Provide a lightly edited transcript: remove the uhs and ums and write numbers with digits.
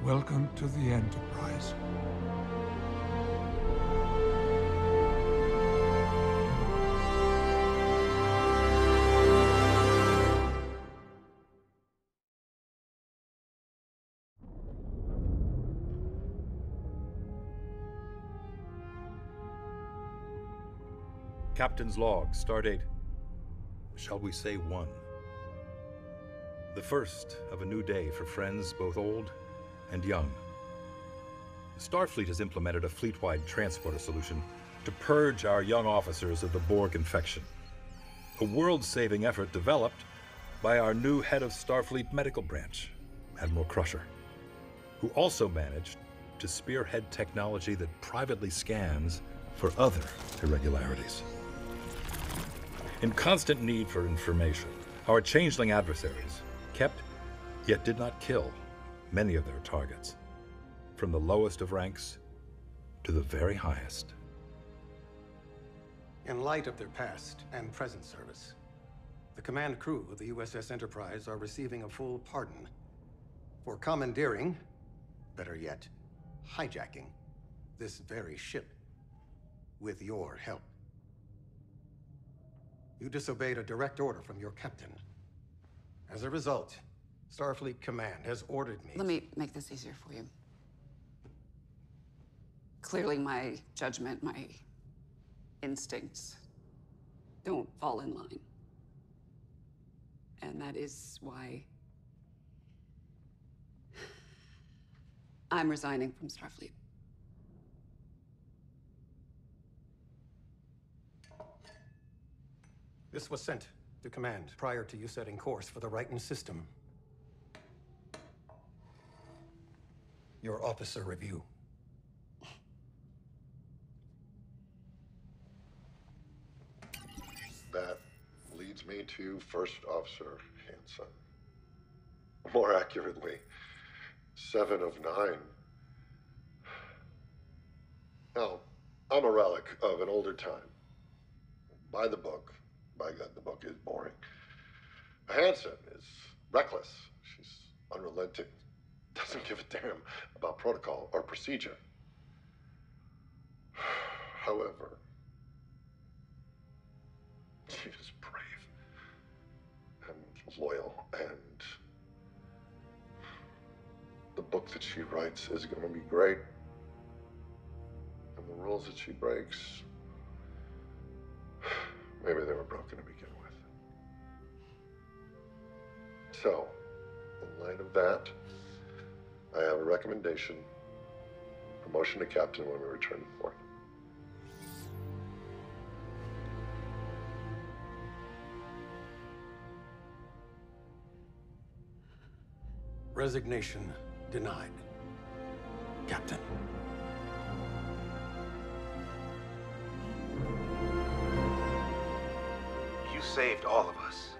Welcome to the Enterprise. Captain's log, stardate, shall we say 1. The first of a new day for friends both old and young. Starfleet has implemented a fleet-wide transporter solution to purge our young officers of the Borg infection. A world-saving effort developed by our new head of Starfleet Medical Branch, Admiral Crusher, who also managed to spearhead technology that privately scans for other irregularities. In constant need for information, our changeling adversaries kept, yet did not kill, many of their targets, from the lowest of ranks to the very highest. In light of their past and present service, the command crew of the USS Enterprise are receiving a full pardon for commandeering, better yet, hijacking, this very ship with your help. You disobeyed a direct order from your captain. As a result, Starfleet Command has ordered me... Let me make this easier for you. Clearly, my judgment, my instincts don't fall in line. And that is why I'm resigning from Starfleet. This was sent to Command prior to you setting course for the Riken system. Your officer review. That leads me to First Officer Hanson. More accurately, 7 of 9. Now, I'm a relic of an older time. By the book. By God, the book is boring. Hanson is reckless. She's unrelenting. Doesn't give a damn about protocol or procedure. However, she is brave and loyal, and the book that she writes is going to be great. And the rules that she breaks, maybe they were broken to begin with. So, in light of that, I have a recommendation. Promotion to captain when we return to port. Resignation denied, Captain. You saved all of us.